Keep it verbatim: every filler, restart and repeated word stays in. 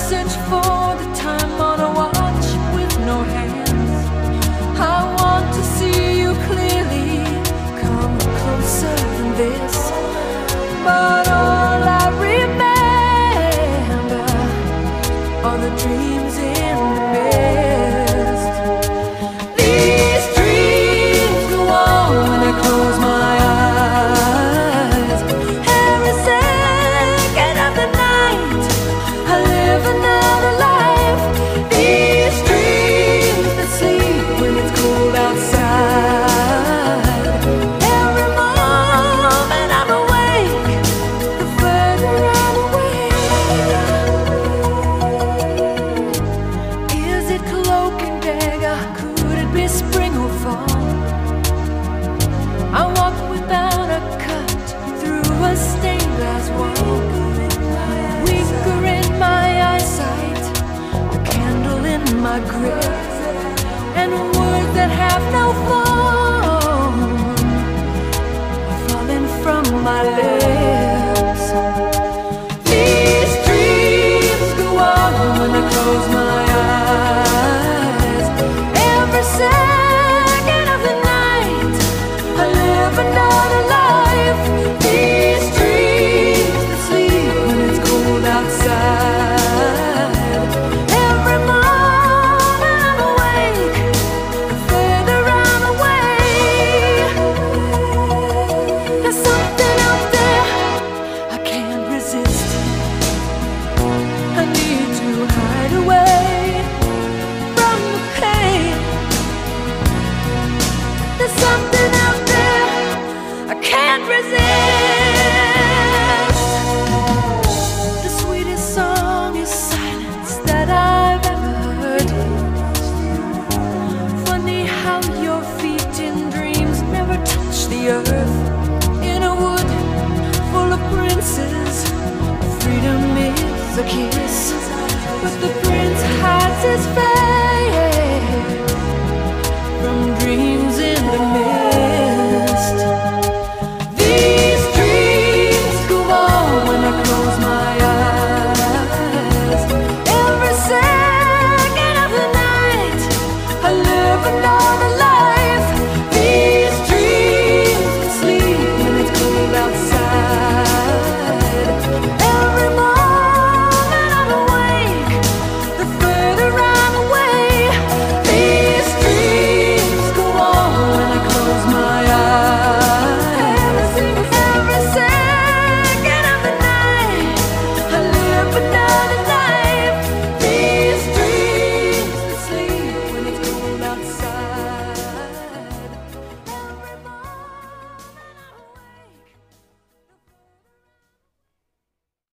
search for the time on a watch with no hands. I want to see you clearly, come closer than this. But all I remember are the dreams in the mist. These dreams go on when I close my eyes. Every second of the night I live another life. These dreams that sleep when it's cold outside. Every moment I'm awake, the further I'm away. Is it cloak and dagger? Could it be spring or fall? I walk without a cut through a stained glass wall. Weaker in my eyesight, a candle in my grip, and words that have no form are falling from my lips. These dreams go on when I close my eyes. Every second of the night I live another life. These dreams that sleep when it's cold outside. Every moment I'm awake, the further I'm away. There's something out there I can't resist. I need to hide away from the pain. There's something out there I can't resist. The sweetest song is silence that I've ever heard. Funny how your feet in dreams never touch the earth. In a wood full of princes, freedom is a kiss, but the prince hides his face from dreams in the mist. These dreams go on when I close my eyes. Every second of the night I live another life. These dreams can sleep when it's cold outside. Every moment I'm awake, the further I'm away. These dreams go on when I close my eyes. Every second of the night I live another